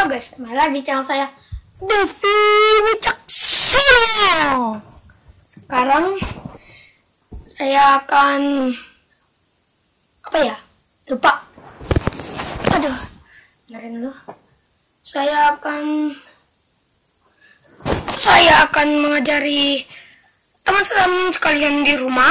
guys, kembali lagi di channel saya, Devi Wicaksono. Sekarang saya akan lupa. Aduh, dengerin dulu. Saya akan mengajari teman-teman sekalian di rumah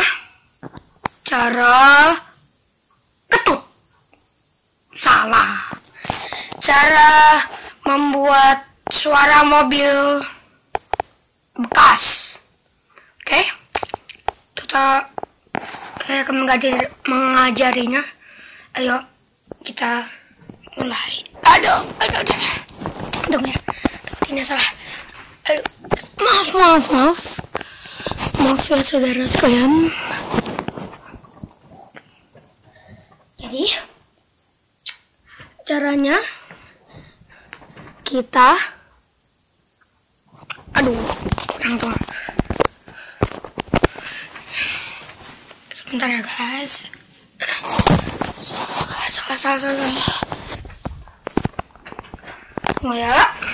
cara ketut. Salah. Cara membuat suara mobil bekas. Oke? Saya akan mengajarinya. Ayo kita mulai. Aduh ya. Ini salah. Aduh, maaf ya saudara sekalian. Jadi caranya kita kurang tuh. Sebentar ya guys. Salah. Tunggu ya.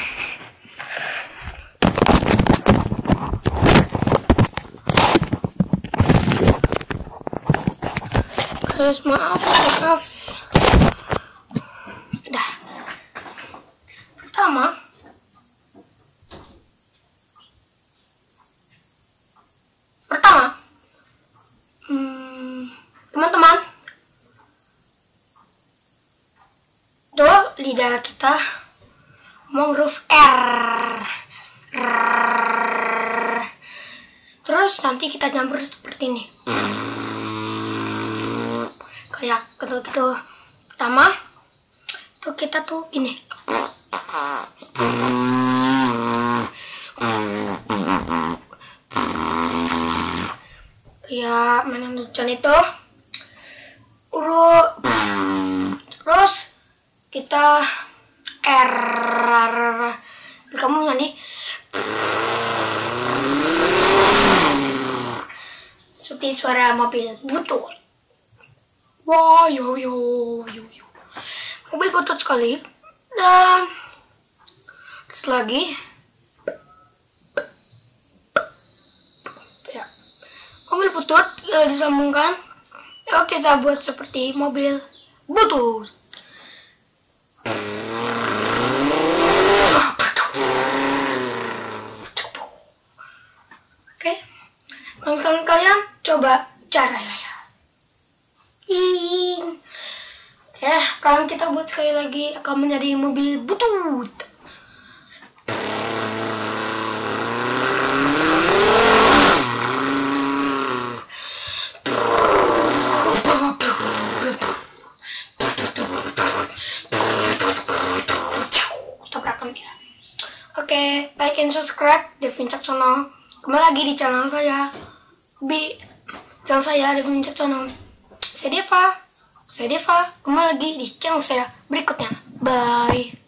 Guys, maaf. Dah. Pertama, teman-teman, tuh lidah kita mau huruf R. Terus nanti kita campur seperti ini. Kayak gitu. Pertama, tuh kita tuh ini. Ya, mana tulisan itu? Urut. Terus kita R. Kamu nyanyi seperti suara mobil butut. Wow, yo. Mobil butut sekali. Dan terus lagi ya, mobil butut disambungkan. Yuk kita buat seperti mobil butut. Oke, sekarang kalian coba cara saya. Ya, kalau kita buat sekali lagi akan menjadi mobil butut. Tabrakan dia. Oke, like and subscribe Devi Wicaksono. Kembali lagi di channel saya. Channel saya Devi Wicaksono. Saya Deva, kembali lagi di channel saya berikutnya. Bye.